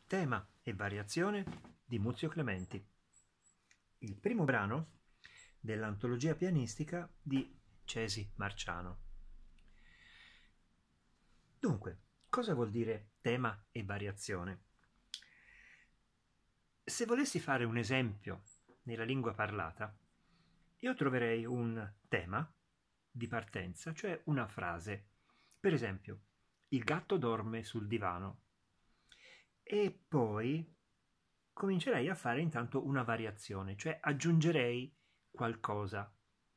tema e variazione di Muzio Clementi, il primo brano dell'antologia pianistica di Cesi Marciano. Dunque, cosa vuol dire tema e variazione? Se volessi fare un esempio nella lingua parlata, io troverei un tema di partenza, cioè una frase. Per esempio, il gatto dorme sul divano. E poi comincerei a fare intanto una variazione, cioè aggiungerei qualcosa.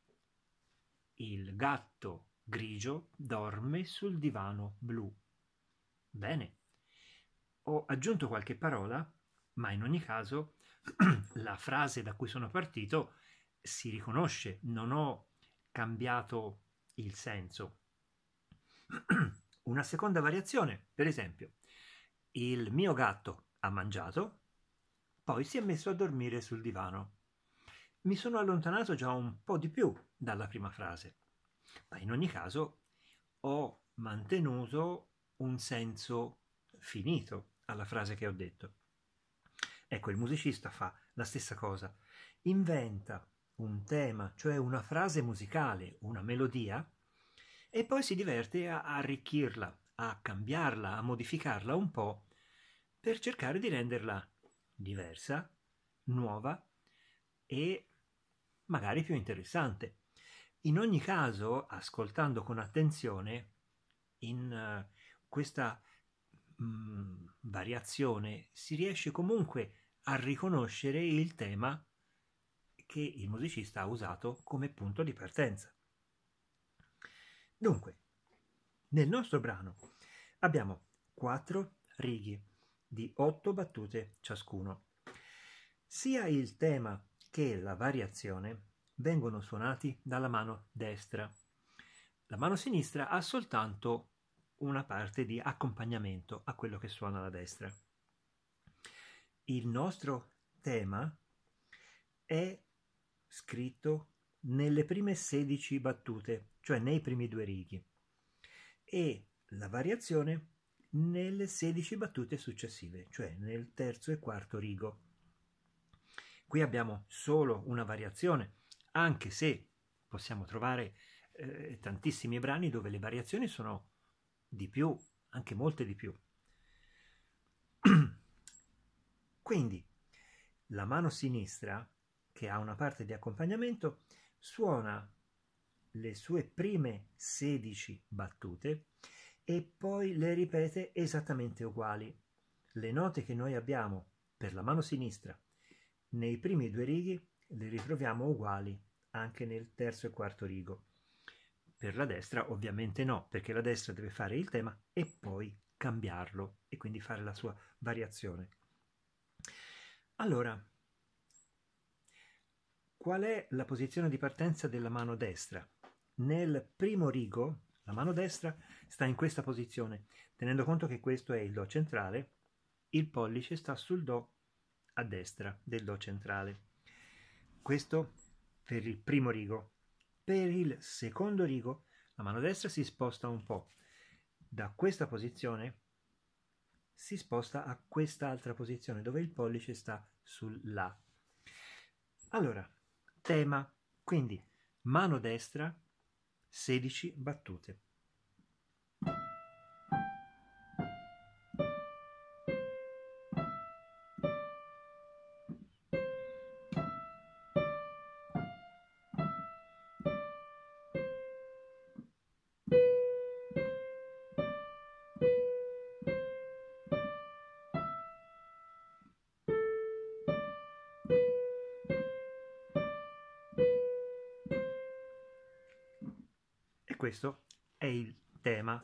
Il gatto grigio dorme sul divano blu. Bene, ho aggiunto qualche parola, ma in ogni caso la frase da cui sono partito si riconosce, non ho cambiato il senso. Una seconda variazione, per esempio, il mio gatto ha mangiato, poi si è messo a dormire sul divano. Mi sono allontanato già un po' di più dalla prima frase, ma in ogni caso ho mantenuto un senso finito alla frase che ho detto. Ecco, il musicista fa la stessa cosa, inventa un tema, cioè una frase musicale, una melodia, e poi si diverte a arricchirla, a cambiarla, a modificarla un po' per cercare di renderla diversa, nuova e magari più interessante. In ogni caso, ascoltando con attenzione, in questa variazione si riesce comunque a riconoscere il tema che il musicista ha usato come punto di partenza. Dunque, nel nostro brano abbiamo 4 righe di 8 battute ciascuno. Sia il tema che la variazione vengono suonati dalla mano destra. La mano sinistra ha soltanto una parte di accompagnamento a quello che suona la destra. Il nostro tema è scritto nelle prime 16 battute, cioè nei primi 2 righi, e la variazione nelle 16 battute successive, cioè nel terzo e quarto rigo. Qui abbiamo solo una variazione, anche se possiamo trovare tantissimi brani dove le variazioni sono di più, anche molte di più. Quindi la mano sinistra, che ha una parte di accompagnamento, suona le sue prime 16 battute e poi le ripete esattamente uguali. Le note che noi abbiamo per la mano sinistra nei primi 2 righi le ritroviamo uguali anche nel terzo e quarto rigo. Per la destra ovviamente no, perché la destra deve fare il tema e poi cambiarlo e quindi fare la sua variazione. Allora, qual è la posizione di partenza della mano destra? Nel primo rigo la mano destra sta in questa posizione, tenendo conto che questo è il Do centrale, il pollice sta sul Do a destra del Do centrale. Questo per il primo rigo. Per il secondo rigo la mano destra si sposta un po'. Da questa posizione si sposta a quest'altra posizione dove il pollice sta sul La. Allora, tema, quindi mano destra, 16 battute. E questo è il tema.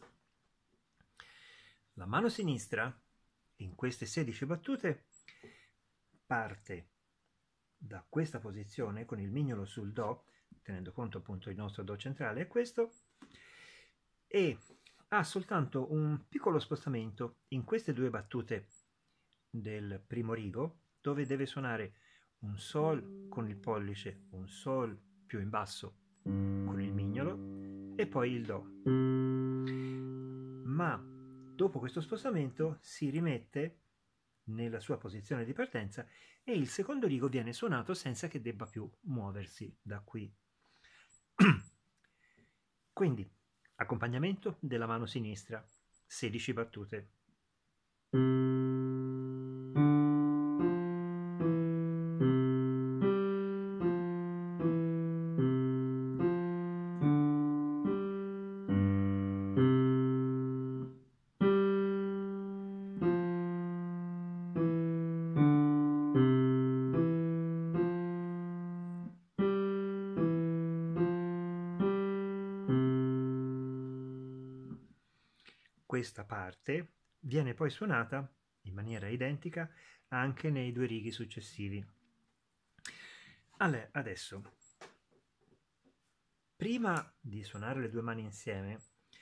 La mano sinistra, in queste 16 battute, parte da questa posizione con il mignolo sul Do, tenendo conto appunto il nostro Do centrale è questo, e ha soltanto un piccolo spostamento in queste 2 battute del primo rigo, dove deve suonare un Sol con il pollice, un Sol più in basso con il mignolo e poi il Do. Ma dopo questo spostamento si rimette nella sua posizione di partenza e il secondo rigo viene suonato senza che debba più muoversi da qui. Quindi, accompagnamento della mano sinistra, 16 battute. Questa parte viene poi suonata in maniera identica anche nei due righi successivi. Allora, adesso, prima di suonare le due mani insieme,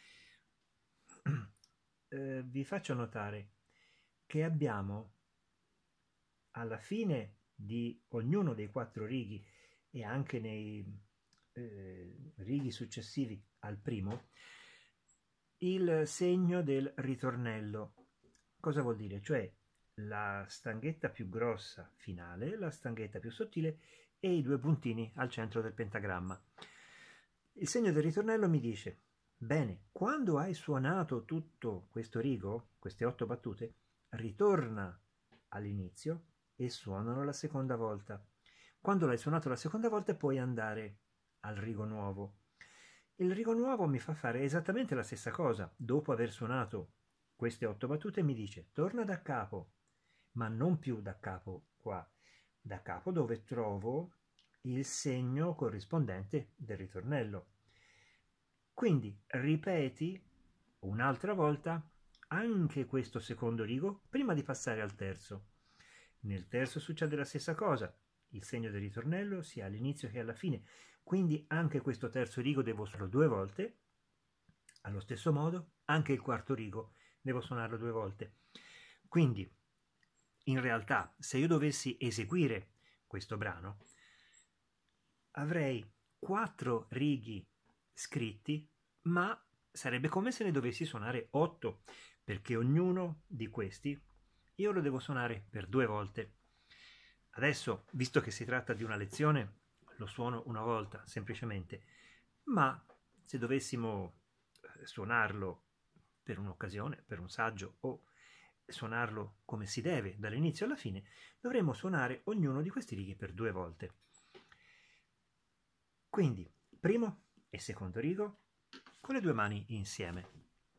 vi faccio notare che abbiamo alla fine di ognuno dei 4 righi e anche nei righi successivi al primo il segno del ritornello. Cosa vuol dire? Cioè la stanghetta più grossa finale, la stanghetta più sottile e i 2 puntini al centro del pentagramma. Il segno del ritornello mi dice: bene, quando hai suonato tutto questo rigo, queste 8 battute, ritorna all'inizio e suonalo la seconda volta. Quando l'hai suonato la seconda volta puoi andare al rigo nuovo. Il rigo nuovo mi fa fare esattamente la stessa cosa. Dopo aver suonato queste 8 battute mi dice: torna da capo, ma non più da capo qua, da capo dove trovo il segno corrispondente del ritornello. Quindi ripeti un'altra volta anche questo secondo rigo prima di passare al terzo. Nel terzo succede la stessa cosa, il segno del ritornello sia all'inizio che alla fine, quindi anche questo terzo rigo devo suonarlo 2 volte, allo stesso modo anche il quarto rigo devo suonarlo 2 volte. Quindi in realtà se io dovessi eseguire questo brano avrei 4 righi scritti, ma sarebbe come se ne dovessi suonare 8, perché ognuno di questi io lo devo suonare per 2 volte. Adesso, visto che si tratta di una lezione, lo suono una volta semplicemente, ma se dovessimo suonarlo per un'occasione, per un saggio o suonarlo come si deve dall'inizio alla fine, dovremmo suonare ognuno di questi righi per 2 volte. Quindi, primo e secondo rigo con le 2 mani insieme.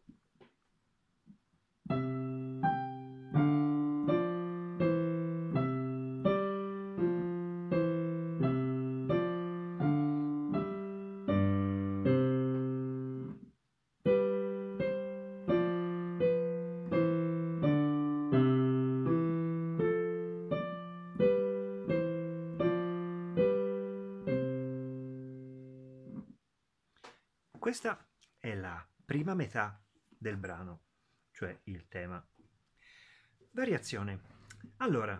Questa è la prima metà del brano, cioè il tema. Variazione. Allora,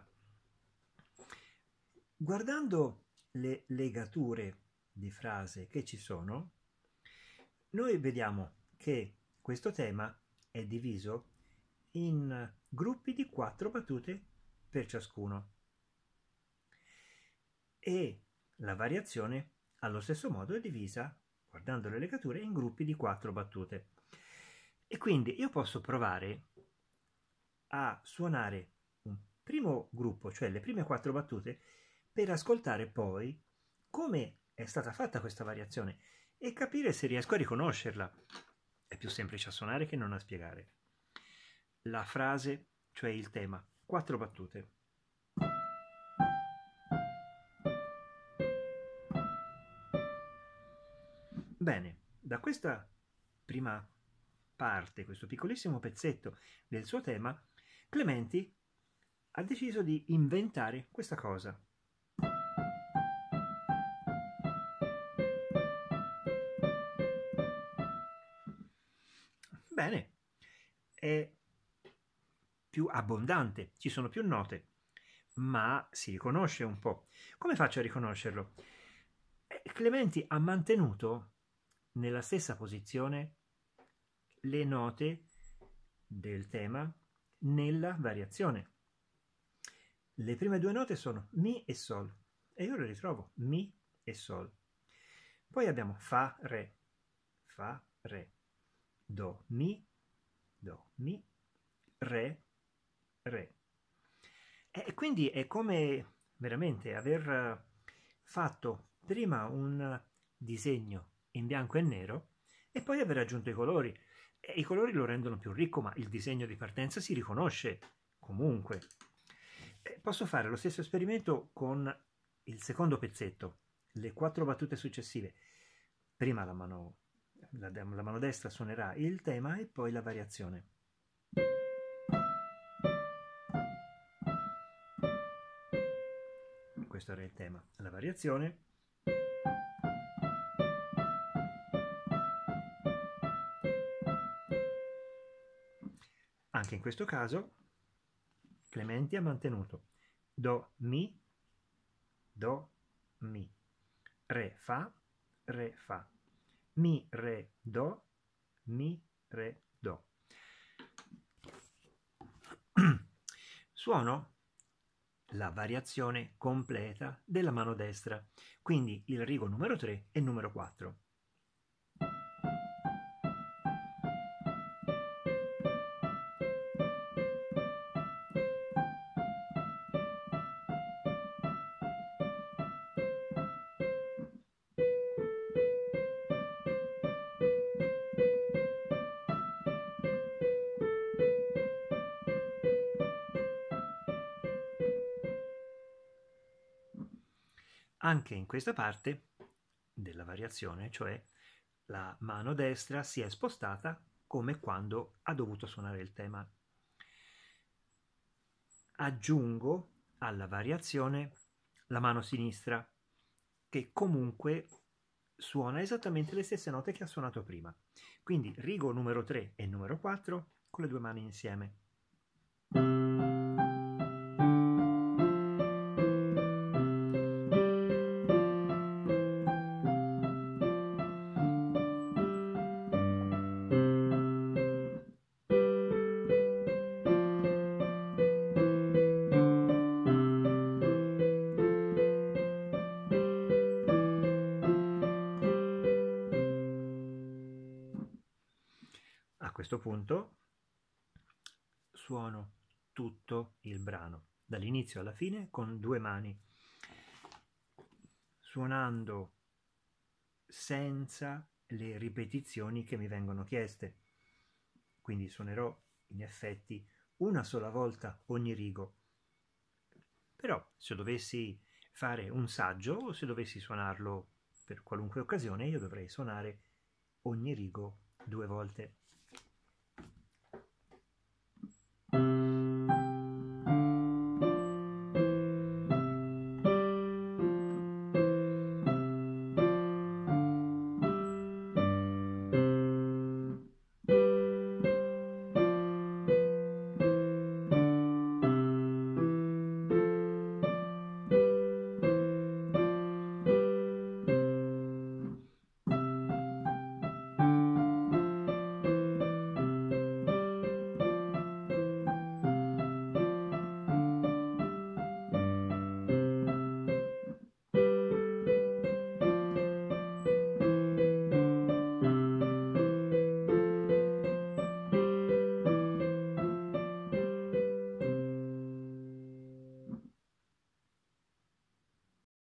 guardando le legature di frase che ci sono, noi vediamo che questo tema è diviso in gruppi di 4 battute per ciascuno e la variazione allo stesso modo è divisa, guardando le legature, in gruppi di 4 battute. E quindi io posso provare a suonare un primo gruppo, cioè le prime 4 battute, per ascoltare poi come è stata fatta questa variazione e capire se riesco a riconoscerla. È più semplice a suonare che non a spiegare. La frase, cioè il tema, 4 battute. Bene, da questa prima parte, questo piccolissimo pezzetto del suo tema, Clementi ha deciso di inventare questa cosa. Bene, è più abbondante, ci sono più note, ma si riconosce un po'. Come faccio a riconoscerlo? Clementi ha mantenuto nella stessa posizione le note del tema nella variazione. Le prime due note sono Mi e Sol, e io le ritrovo Mi e Sol. Poi abbiamo Fa, Re, Do, Mi, Re, Re. E quindi è come veramente aver fatto prima un disegno in bianco e nero e poi aver aggiunto i colori. E i colori lo rendono più ricco, ma il disegno di partenza si riconosce comunque. Posso fare lo stesso esperimento con il secondo pezzetto, le 4 battute successive. Prima la mano destra suonerà il tema e poi la variazione. Questo era il tema. La variazione. Anche in questo caso Clementi ha mantenuto Do, Mi, Re, Fa, Mi, Re, Do, Mi, Re, Do. Suono la variazione completa della mano destra, quindi il rigo numero 3 e numero 4. Anche in questa parte della variazione, cioè la mano destra si è spostata come quando ha dovuto suonare il tema. Aggiungo alla variazione la mano sinistra, che comunque suona esattamente le stesse note che ha suonato prima. Quindi rigo numero 3 e numero 4 con le due mani insieme. A questo punto suono tutto il brano, dall'inizio alla fine, con due mani, suonando senza le ripetizioni che mi vengono chieste. Quindi suonerò in effetti una sola volta ogni rigo. Però se dovessi fare un saggio o se dovessi suonarlo per qualunque occasione, io dovrei suonare ogni rigo 2 volte.